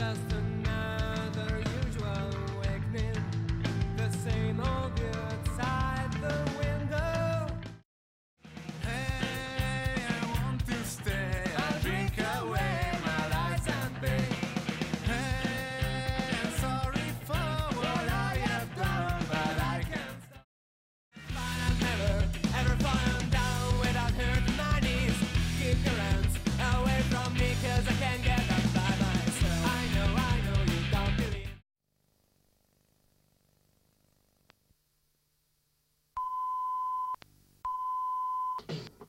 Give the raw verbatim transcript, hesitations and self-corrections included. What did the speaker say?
just another usual awakening. The same old view outside the window. Hey, I want to stay. I'll drink away my lies and pain. Hey, I'm sorry for what I have done, but I can't stop. But I've never, ever fallen down without hurting my knees. Keep your hands away from me, cause I can't get up by myself. I know, I know you don't believe.